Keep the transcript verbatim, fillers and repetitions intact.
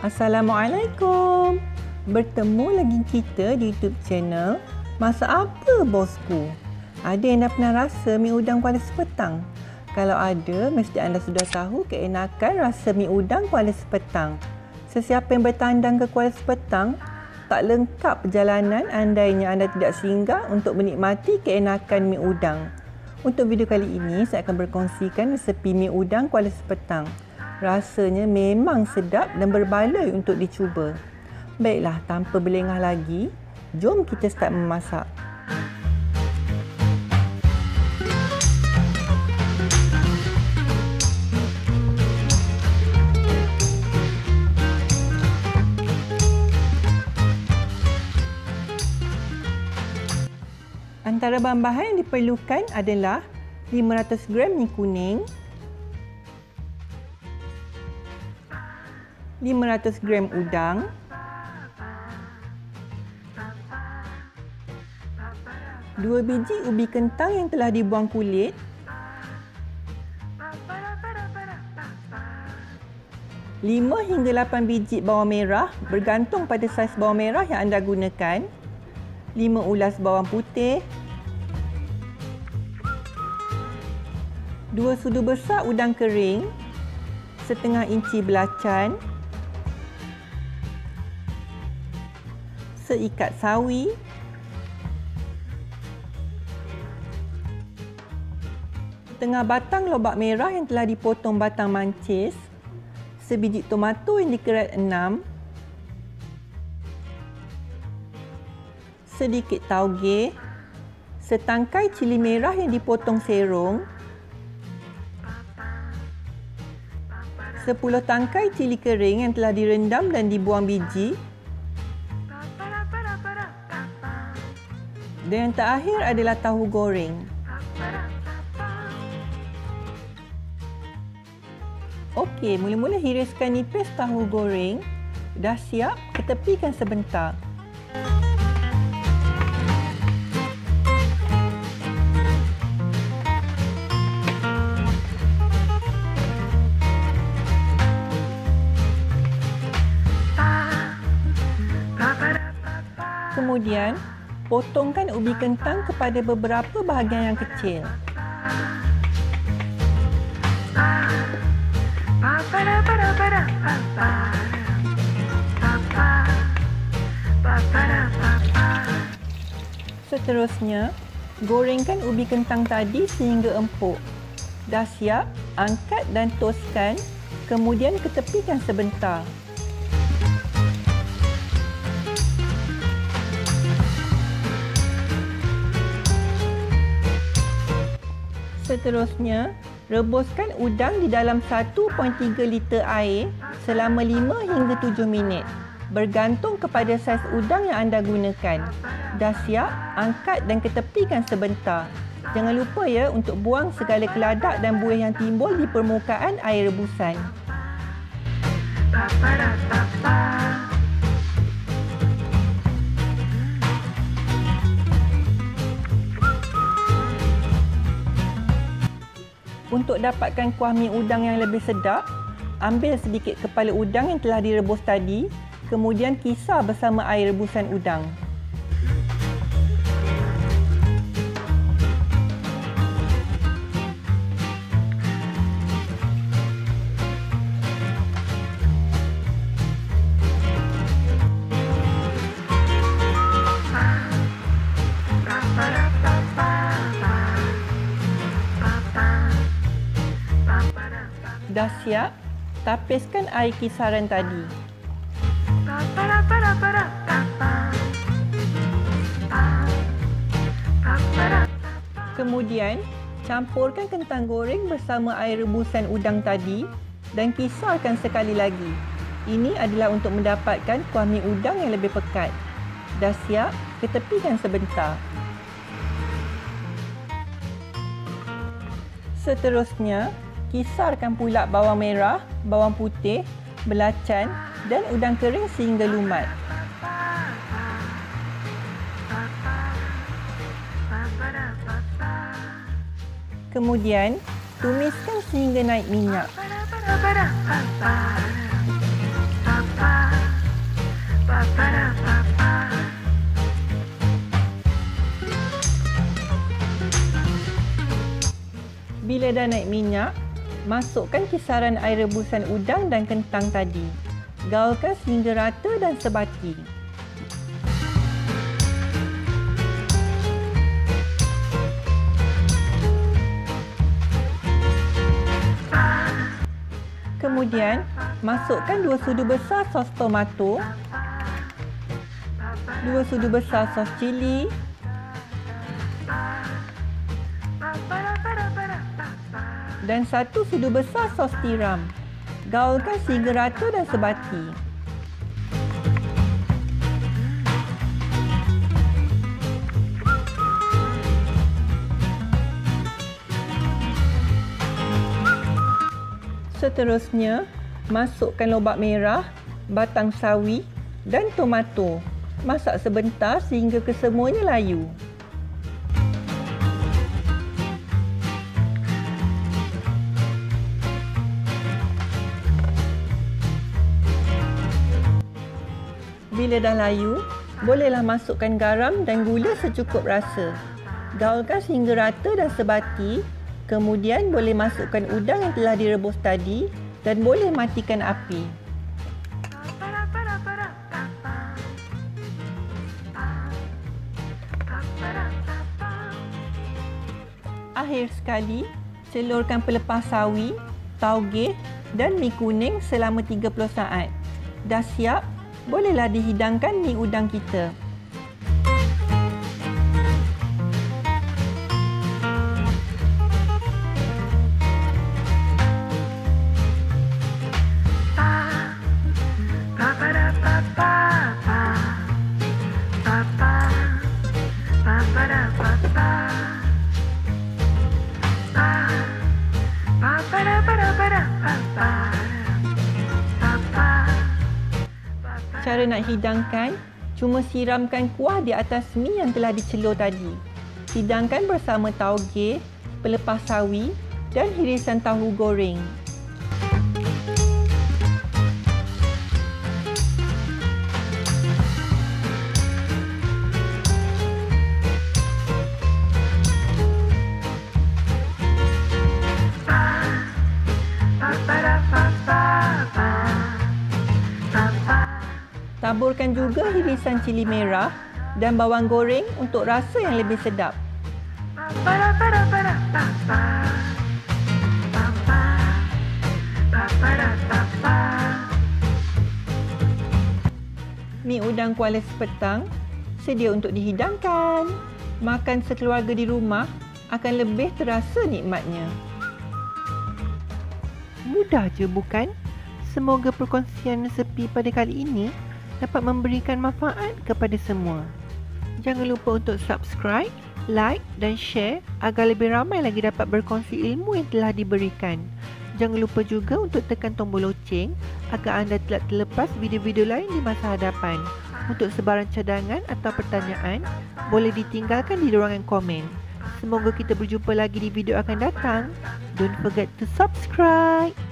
Assalamualaikum. Bertemu lagi kita di YouTube channel Masak Apa Bosku? Ada yang dah pernah rasa mi udang kuala sepetang? Kalau ada, mesti anda sudah tahu keenakan rasa mi udang kuala sepetang. Sesiapa yang bertandang ke Kuala Sepetang, tak lengkap perjalanan andainya anda tidak singgah untuk menikmati keenakan mi udang. Untuk video kali ini, saya akan berkongsikan resepi mi udang Kuala Sepetang. Rasanya memang sedap dan berbaloi untuk dicuba. Baiklah, tanpa berlengah lagi, jom kita start memasak. Antara bahan-bahan yang diperlukan adalah lima ratus gram mi kuning, lima ratus gram udang, dua biji ubi kentang yang telah dibuang kulit, lima hingga lapan biji bawang merah bergantung pada saiz bawang merah yang anda gunakan, lima ulas bawang putih, dua sudu besar udang kering, setengah inci belacan, seikat sawi, setengah batang lobak merah yang telah dipotong batang mancis, sebiji tomato yang dikerat enam, sedikit tauge, setangkai cili merah yang dipotong serong, sepuluh tangkai cili kering yang telah direndam dan dibuang biji, dan yang terakhir adalah tahu goreng. Okey, mula-mula hiriskan nipis tahu goreng. Dah siap, ketepikan sebentar. Kemudian, potongkan ubi kentang kepada beberapa bahagian yang kecil. Seterusnya, gorengkan ubi kentang tadi sehingga empuk. Dah siap, angkat dan toskan, kemudian ketepikan sebentar. Seterusnya, rebuskan udang di dalam satu perpuluhan tiga liter air selama lima hingga tujuh minit, bergantung kepada saiz udang yang anda gunakan. Dah siap, angkat dan ketepikan sebentar. Jangan lupa ya untuk buang segala keladak dan buih yang timbul di permukaan air rebusan. Untuk dapatkan kuah mi udang yang lebih sedap, ambil sedikit kepala udang yang telah direbus tadi, kemudian kisar bersama air rebusan udang. Dah siap, tapiskan air kisaran tadi. Kemudian, campurkan kentang goreng bersama air rebusan udang tadi dan kisarkan sekali lagi. Ini adalah untuk mendapatkan kuah mi udang yang lebih pekat. Dah siap, ketepikan sebentar. Seterusnya, kisarkan pula bawang merah, bawang putih, belacan dan udang kering sehingga lumat. Kemudian, tumiskan sehingga naik minyak. Bila dah naik minyak, masukkan kisaran air rebusan udang dan kentang tadi. Gaulkan sehingga rata dan sebati. Kemudian, masukkan dua sudu besar sos tomato, dua sudu besar sos cili, dan satu sudu besar sos tiram. Gaulkan sehingga rata dan sebati. Seterusnya, masukkan lobak merah, batang sawi dan tomato. Masak sebentar sehingga kesemuanya layu. Bila dah layu, bolehlah masukkan garam dan gula secukup rasa. Gaulkan sehingga rata dan sebati. Kemudian boleh masukkan udang yang telah direbus tadi dan boleh matikan api. Akhir sekali, celurkan pelepah sawi, tauge dan mi kuning selama tiga puluh saat. Dah siap, bolehlah dihidangkan mi udang kita. Cara nak hidangkan, cuma siramkan kuah di atas mi yang telah dicelur tadi. Hidangkan bersama tauge, pelepah sawi dan hirisan tahu goreng. Taburkan juga hirisan cili merah dan bawang goreng untuk rasa yang lebih sedap. Mi udang kuala sepetang sedia untuk dihidangkan. Makan sekeluarga di rumah akan lebih terasa nikmatnya. Mudah je bukan? Semoga perkongsian resepi pada kali ini dapat memberikan manfaat kepada semua. Jangan lupa untuk subscribe, like dan share agar lebih ramai lagi dapat berkongsi ilmu yang telah diberikan. Jangan lupa juga untuk tekan tombol loceng agar anda tidak terlepas video-video lain di masa hadapan. Untuk sebarang cadangan atau pertanyaan, boleh ditinggalkan di ruangan komen. Semoga kita berjumpa lagi di video akan datang. Don't forget to subscribe.